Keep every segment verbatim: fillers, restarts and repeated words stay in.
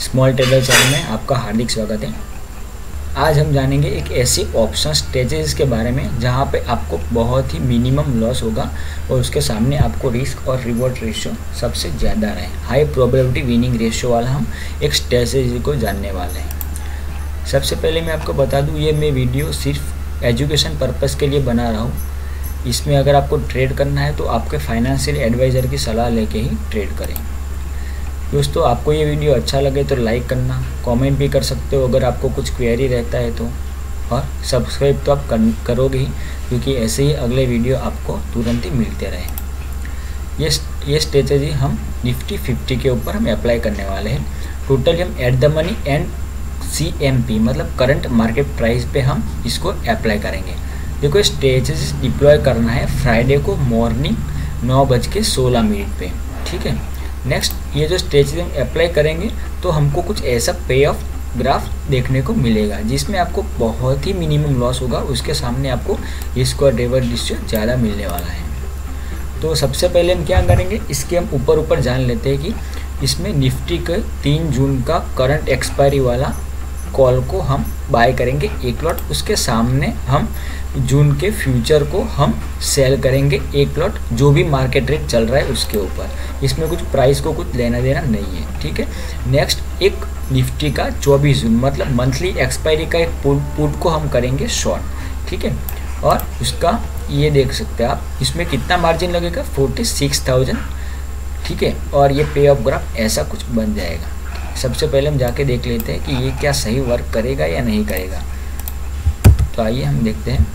Small trader channel में आपका हार्दिक स्वागत है। आज हम जानेंगे एक ऐसी ऑप्शन स्ट्रेटेजीज के बारे में जहां पे आपको बहुत ही मिनिमम लॉस होगा और उसके सामने आपको रिस्क और रिवॉर्ड रेशियो सबसे ज़्यादा रहे। हाई प्रोबेबिलिटी विनिंग रेशियो वाला हम एक स्ट्रेटेजी को जानने वाले हैं। सबसे पहले मैं आपको बता दूं, ये मैं वीडियो सिर्फ एजुकेशन पर्पज़ के लिए बना रहा हूँ। इसमें अगर आपको ट्रेड करना है तो आपके फाइनेंशियल एडवाइज़र की सलाह लेके ही ट्रेड करें। दोस्तों, आपको ये वीडियो अच्छा लगे तो लाइक करना, कमेंट भी कर सकते हो अगर आपको कुछ क्वेरी रहता है तो, और सब्सक्राइब तो आप कर, करोगे ही, क्योंकि ऐसे ही अगले वीडियो आपको तुरंत ही मिलते रहे। ये ये स्ट्रेटेजी हम निफ्टी फिफ्टी के ऊपर हम अप्लाई करने वाले हैं। टोटली हम at the money and C M P मतलब करंट मार्केट प्राइस पे हम इसको अप्लाई करेंगे। देखो, स्ट्रेटेजी डिप्लॉय करना है फ्राइडे को मॉर्निंग नौ बज के सोलह मिनट पे, ठीक है। नेक्स्ट, ये जो स्ट्रेटेजी हम अप्लाई करेंगे तो हमको कुछ ऐसा पे ऑफ ग्राफ देखने को मिलेगा जिसमें आपको बहुत ही मिनिमम लॉस होगा, उसके सामने आपको रिस्क और रिवॉर्ड रेशियो ज़्यादा मिलने वाला है। तो सबसे पहले हम क्या करेंगे, इसके हम ऊपर ऊपर जान लेते हैं कि इसमें निफ्टी के तीन जून का करंट एक्सपायरी वाला कॉल को हम बाय करेंगे एक लॉट, उसके सामने हम जून के फ्यूचर को हम सेल करेंगे एक लॉट, जो भी मार्केट रेट चल रहा है उसके ऊपर। इसमें कुछ प्राइस को कुछ लेना देना नहीं है, ठीक है। नेक्स्ट, एक निफ्टी का चौबीस जून मतलब मंथली एक्सपायरी का एक पुट पुट को हम करेंगे शॉर्ट, ठीक है। और उसका ये देख सकते हैं आप, इसमें कितना मार्जिन लगेगा, फोर्टी सिक्स थाउजेंड, ठीक है। और ये पे ऑफ ग्राफ ऐसा कुछ बन जाएगा। सबसे पहले हम जाके देख लेते हैं कि ये क्या सही वर्क करेगा या नहीं करेगा। तो आइए हम देखते हैं।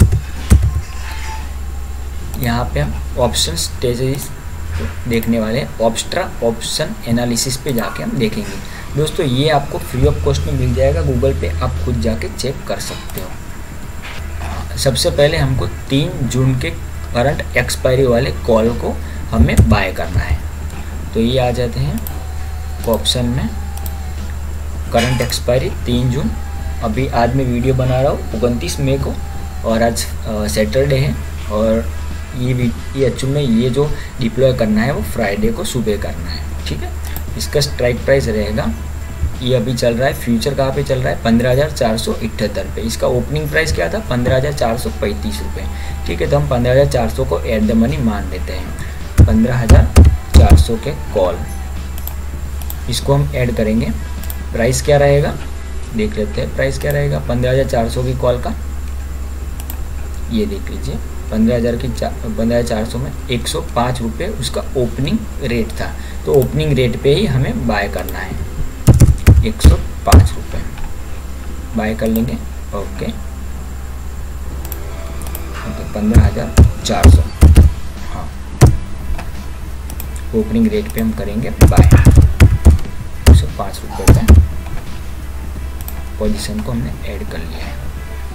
यहाँ पे हम ऑप्शन स्ट्रेटेजीज देखने वाले हैं। ऑब्स्ट्रा ऑप्शन एनालिसिस पे जाके हम देखेंगे। दोस्तों, ये आपको फ्री ऑफ कॉस्ट में मिल जाएगा गूगल पे, आप खुद जाके चेक कर सकते हो। सबसे पहले हमको तीन जून के करंट एक्सपायरी वाले कॉल को हमें बाय करना है। तो ये आ जाते हैं ऑप्शन में, करंट एक्सपायरी तीन जून। अभी आज मैं वीडियो बना रहा हूँ उनतीस मई को, और आज सैटरडे है, और ये ये एक्चुअल में ये जो डिप्लॉय करना है वो फ्राइडे को सुबह करना है, ठीक है। इसका स्ट्राइक प्राइस रहेगा, ये अभी चल रहा है फ्यूचर कहाँ पे चल रहा है, पंद्रह हज़ार चार सौ इकहत्तर पे। इसका ओपनिंग प्राइस क्या था, पंद्रह हज़ार चार सौ पैंतीस रुपये, ठीक है। तो हम पंद्रह हज़ार चार सौ को एट द मनी मान लेते हैं। पंद्रह हज़ार चार सौ के कॉल, इसको हम ऐड करेंगे। प्राइस क्या रहेगा देख लेते हैं, प्राइस क्या रहेगा पंद्रह हज़ार चार सौ की कॉल का, ये देख लीजिए। पंद्रह हज़ार की पंद्रह हज़ार चार सौ में एक सौ पाँच रुपये उसका ओपनिंग रेट था, तो ओपनिंग रेट पे ही हमें बाय करना है, एक सौ पाँच रुपये बाय कर लेंगे। ओके ओके पंद्रह हज़ार चार सौ, हाँ, ओपनिंग रेट पे हम करेंगे बाय, एक सौ पाँच रुपये पे पोजीशन को हमने ऐड कर लिया है।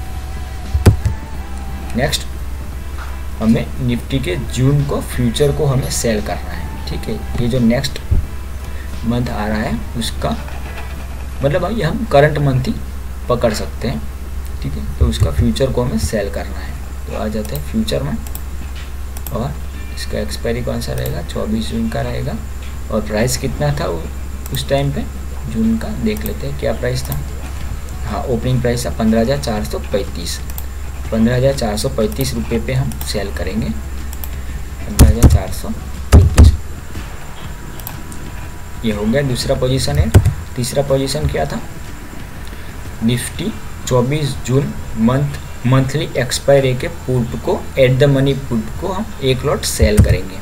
नेक्स्ट, हमें निफ्टी के जून को फ्यूचर को हमें सेल करना है, ठीक है। ये जो नेक्स्ट मंथ आ रहा है उसका मतलब ये हम करंट मंथ ही पकड़ सकते हैं, ठीक है। तो उसका फ्यूचर को हमें सेल करना है। तो आ जाते हैं फ्यूचर में, और इसका एक्सपायरी कौन सा रहेगा, चौबीस जून का रहेगा। और प्राइस कितना था उस टाइम पे जून का, देख लेते हैं क्या प्राइस था। हाँ, ओपनिंग प्राइस था पंद्रह हज़ार चार सौ पैंतीस पंद्रह हज़ार चार सौ पैंतीस रुपये पे हम सेल करेंगे। पंद्रह हज़ार चार सौ पैंतीस, ये हो गया दूसरा पोजीशन है। तीसरा पोजीशन क्या था, निफ्टी चौबीस जून मंथ मंथली एक्सपायरी के पुट को एट द मनी पुट को हम एक लॉट सेल करेंगे।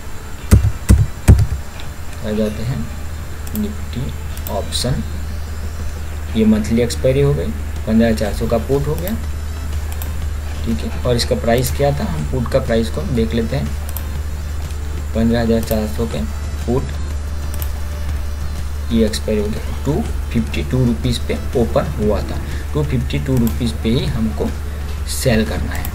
आ जाते हैं निफ्टी ऑप्शन, ये मंथली एक्सपायरी हो गई, पंद्रह हज़ार चार सौ का पुट हो गया, ठीक है। और इसका प्राइस क्या था, हम पुट का प्राइस को देख लेते हैं। पंद्रह हज़ार चार सौ के पुट, ये एक्सपायरी हो गया, टू फिफ्टी टू रुपीज़ पे ओपन हुआ था, टू फिफ्टी टू रुपीज़ पे ही हमको सेल करना है,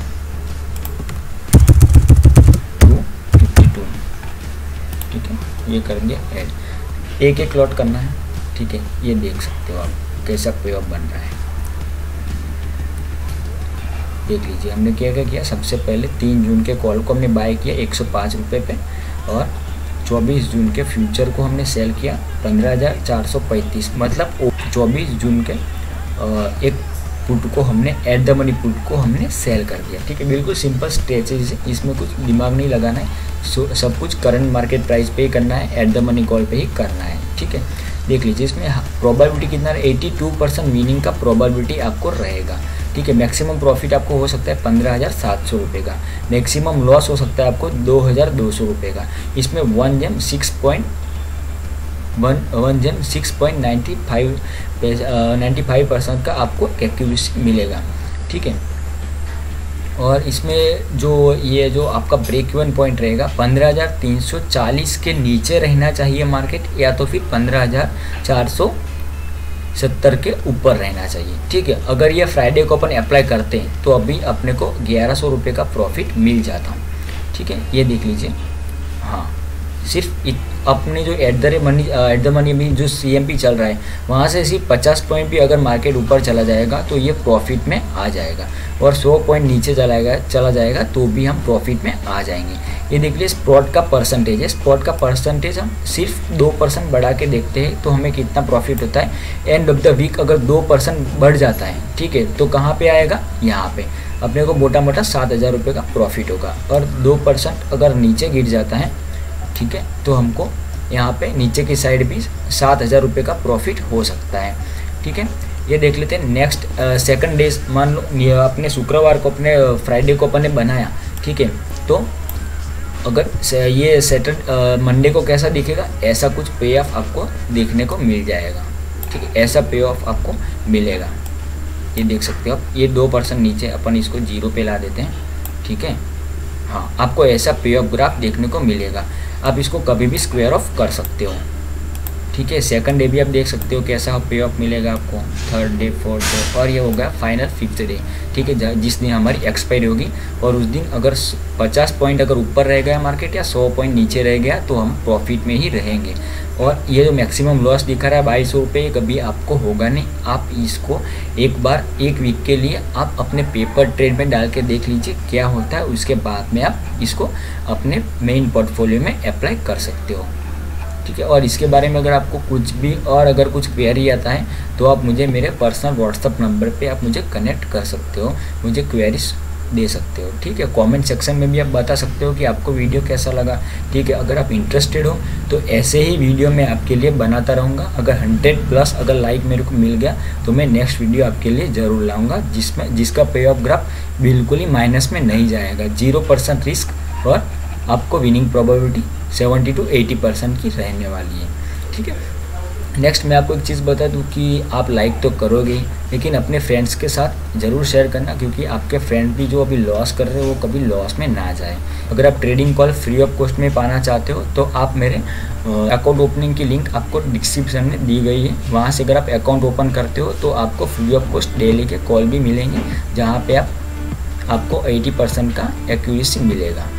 टू फिफ्टी टू, ठीक है। ये कर दिया ऐड, एक एक लॉट करना है, ठीक है। ये देख सकते हो आप कैसा पे ऑफ बन रहा है, देख लीजिए। हमने क्या क्या किया, सबसे पहले तीन जून के कॉल को हमने बाय किया एक सौ पाँच रुपये पे, और चौबीस जून के फ्यूचर को हमने सेल किया पंद्रह हज़ार चार सौ पैंतीस, मतलब चौबीस जून के एक पुट को हमने एट द मनी पुट को हमने सेल कर दिया। ठीक है, बिल्कुल सिंपल स्ट्रेटेजी है, इसमें कुछ दिमाग नहीं लगाना है, सो सब कुछ करंट मार्केट प्राइस पे ही करना है, एट द मनी कॉल पे ही करना है। ठीक है, देख लीजिए इसमें प्रोबेबिलिटी कितना है, बयासी परसेंट विनिंग का प्रोबेबिलिटी आपको रहेगा। ठीक है, मैक्सिमम प्रॉफिट आपको हो सकता है पंद्रह हज़ार सात सौ रुपये का, मैक्सिमम लॉस हो सकता है आपको दो हज़ार दो सौ रुपये का। इसमें वन जेम सिक्स पॉइंट वन वन जेम six point ninety five ninety five percent का आपको एक्यूरेसी मिलेगा। ठीक है, और इसमें जो ये जो आपका ब्रेक इवन पॉइंट रहेगा पंद्रह हज़ार तीन सौ चालीस के नीचे रहना चाहिए मार्केट, या तो फिर पंद्रह हज़ार चार सौ सत्तर के ऊपर रहना चाहिए। ठीक है, अगर ये फ्राइडे को अपन अप्लाई करते हैं तो अभी अपने को ग्यारह सौ रुपये का प्रॉफिट मिल जाता। ठीक है, ये देख लीजिए। हाँ, सिर्फ इत, अपने जो at the money at the money में जो सी एम पी चल रहा है वहाँ से सिर्फ पचास पॉइंट भी अगर मार्केट ऊपर चला जाएगा तो ये प्रॉफिट में आ जाएगा, और सौ पॉइंट नीचे चला जाएगा चला जाएगा तो भी हम प्रॉफिट में आ जाएंगे। ये देख लीजिए स्पॉट का परसेंटेज है, स्पॉट का परसेंटेज हम सिर्फ दो परसेंट बढ़ा के देखते हैं तो हमें कितना प्रॉफिट होता है। एंड ऑफ द वीक अगर दो परसेंट बढ़ जाता है, ठीक है, तो कहाँ पे आएगा, यहाँ पे अपने को मोटा मोटा सात हज़ार रुपये का प्रॉफिट होगा। और दो परसेंट अगर नीचे गिर जाता है, ठीक है, तो हमको यहाँ पे नीचे की साइड भी सात हज़ार रुपये का प्रॉफिट हो सकता है। ठीक है, ये देख लेते हैं नेक्स्ट सेकंड डेज। मान लो अपने शुक्रवार को अपने फ्राइडे को अपने बनाया, ठीक है, तो अगर ये सैटरडे मंडे को कैसा दिखेगा, ऐसा कुछ पे ऑफ आपको देखने को मिल जाएगा। ठीक है, ऐसा पे ऑफ आपको मिलेगा, ये देख सकते हो आप। ये दो परसेंट नीचे अपन इसको जीरो पे ला देते हैं। ठीक है, हाँ, आपको ऐसा पे ऑफ ग्राफ देखने को मिलेगा। आप इसको कभी भी स्क्वायर ऑफ कर सकते हो। ठीक है, सेकंड डे भी आप देख सकते हो कैसा पे ऑफ मिलेगा आपको, थर्ड डे, फोर्थ डे, और ये हो गया फाइनल फिफ्थ डे। ठीक है, जिस दिन हमारी एक्सपायरी होगी, और उस दिन अगर पचास पॉइंट अगर ऊपर रह गया मार्केट या सौ पॉइंट नीचे रह गया तो हम प्रॉफिट में ही रहेंगे। और ये जो मैक्सिमम लॉस दिखा रहा है बाईस सौ रुपये, कभी आपको होगा नहीं। आप इसको एक बार एक वीक के लिए आप अपने पेपर ट्रेड में डाल के देख लीजिए क्या होता है, उसके बाद में आप इसको अपने मेन पोर्टफोलियो में अप्लाई कर सकते हो। ठीक है, और इसके बारे में अगर आपको कुछ भी और अगर कुछ क्वेरी आता है तो आप मुझे मेरे पर्सनल व्हाट्सअप नंबर पे आप मुझे कनेक्ट कर सकते हो, मुझे क्वेरीज दे सकते हो। ठीक है, कमेंट सेक्शन में भी आप बता सकते हो कि आपको वीडियो कैसा लगा। ठीक है, अगर आप इंटरेस्टेड हो तो ऐसे ही वीडियो मैं आपके लिए बनाता रहूँगा। अगर हंड्रेड प्लस अगर लाइक मेरे को मिल गया तो मैं नेक्स्ट वीडियो आपके लिए ज़रूर लाऊँगा, जिसमें जिसका पे ऑफ ग्राफ बिल्कुल ही माइनस में नहीं जाएगा, जीरो परसेंट रिस्क, और आपको winning probability seventy two eighty percent की रहने वाली है। ठीक है, नेक्स्ट मैं आपको एक चीज़ बता दूं कि आप लाइक तो करोगे लेकिन अपने फ्रेंड्स के साथ ज़रूर शेयर करना, क्योंकि आपके फ्रेंड भी जो अभी लॉस कर रहे हो वो कभी लॉस में ना जाए। अगर आप trading call free of cost में पाना चाहते हो तो आप मेरे अकाउंट ओपनिंग की लिंक आपको डिस्क्रिप्शन में दी गई है, वहाँ से अगर आप अकाउंट ओपन करते हो तो आपको फ्री ऑफ कॉस्ट डेली के कॉल भी मिलेंगे, जहाँ पर आप आपको अस्सी परसेंट का एक्यूरेसी मिलेगा।